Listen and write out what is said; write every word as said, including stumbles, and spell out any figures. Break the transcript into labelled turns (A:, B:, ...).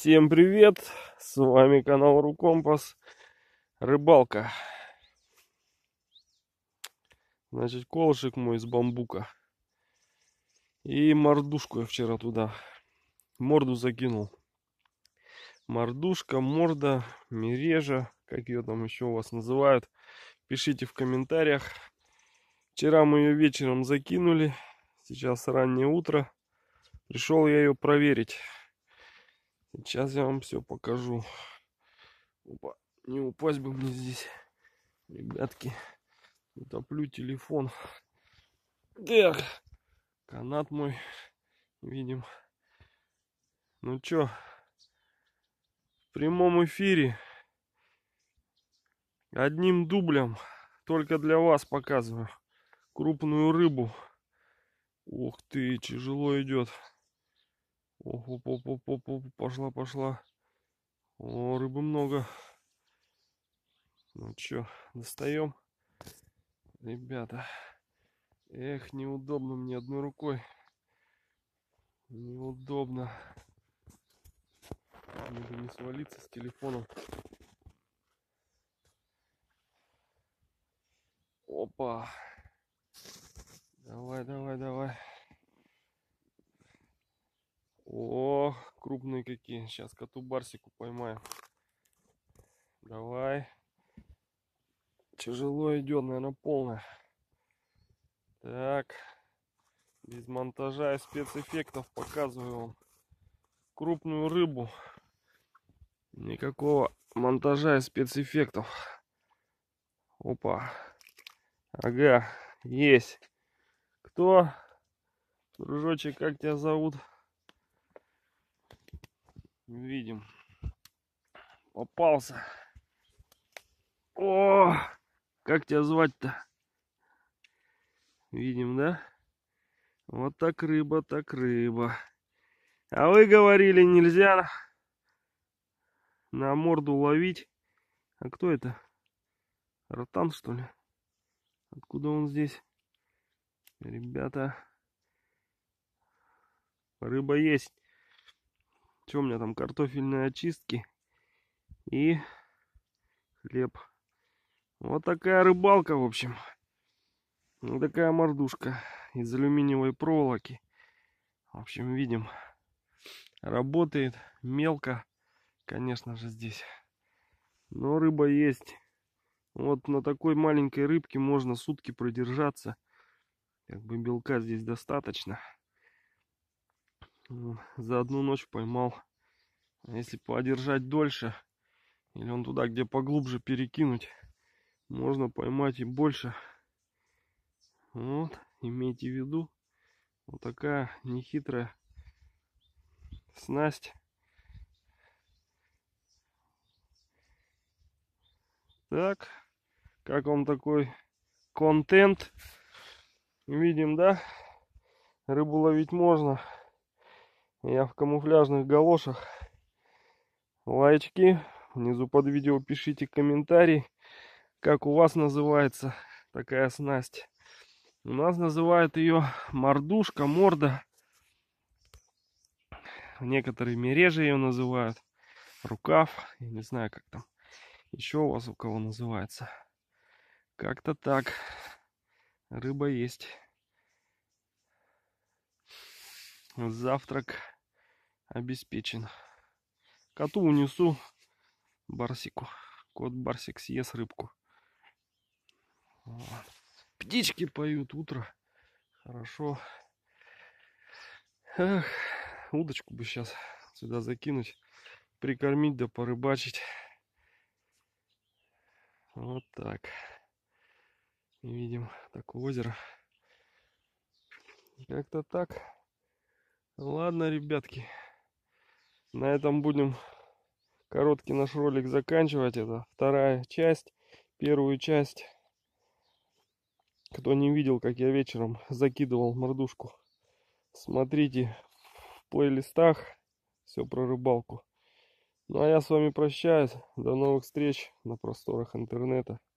A: Всем привет! С вами канал Рукомпас. Рыбалка. Значит, колышек мой из бамбука. И мордушку я вчера туда морду закинул. Мордушка, морда, мережа, как ее там еще у вас называют. Пишите в комментариях. Вчера мы ее вечером закинули. Сейчас раннее утро. Пришел я ее проверить. Сейчас я вам все покажу. Опа, не упасть бы мне здесь, ребятки. Утоплю телефон. Так, канат мой видим. Ну чё, в прямом эфире одним дублем только для вас показываю крупную рыбу. Ух ты, тяжело идет. Ох, оп, оп, оп, оп, оп, пошла, пошла. О, рыбы много. Ну чё, достаем, ребята. Эх, неудобно мне одной рукой. Неудобно. Надо не свалиться с телефоном. Опа. Давай, давай, давай. О, крупные какие. Сейчас коту барсику поймаем. Давай. Тяжело идет, наверное, полная. Так. Без монтажа и спецэффектов показываю вам крупную рыбу. Никакого монтажа и спецэффектов. Опа. Ага, есть. Кто? Дружочек, как тебя зовут? Видим. Попался. О, как тебя звать-то? Видим, да? Вот так рыба, так рыба. А вы говорили, нельзя на морду ловить. А кто это? Ротан, что ли? Откуда он здесь? Ребята. Рыба есть. Что у меня там? Картофельные очистки. И хлеб. Вот такая рыбалка, в общем. Вот такая мордушка из алюминиевой проволоки. В общем, видим, работает мелко, конечно же, здесь. Но рыба есть. Вот на такой маленькой рыбке можно сутки продержаться. Как бы белка здесь достаточно. За одну ночь поймал. А если подержать дольше, или он туда, где поглубже перекинуть, можно поймать и больше. Вот, имейте в виду. Вот такая нехитрая снасть. Так, как вам такой контент? Видим, да? Рыбу ловить можно. Я в камуфляжных галошах. Лайчки. Внизу под видео пишите комментарий, как у вас называется такая снасть. У нас называют ее мордушка, морда. Некоторые мережи ее называют. Рукав. Я не знаю, как там еще у вас у кого называется. Как-то так. Рыба есть. Завтрак обеспечен. Коту унесу барсику. Кот барсик съест рыбку. Вот. Птички поют, утро. Хорошо. Эх, удочку бы сейчас сюда закинуть, прикормить да порыбачить. Вот так. Видим такое озеро. Как-то так. Ладно, ребятки. На этом будем короткий наш ролик заканчивать. Это вторая часть. Первую часть, кто не видел, как я вечером закидывал мордушку, смотрите в плейлистах. Все про рыбалку. Ну а я с вами прощаюсь. До новых встреч на просторах интернета.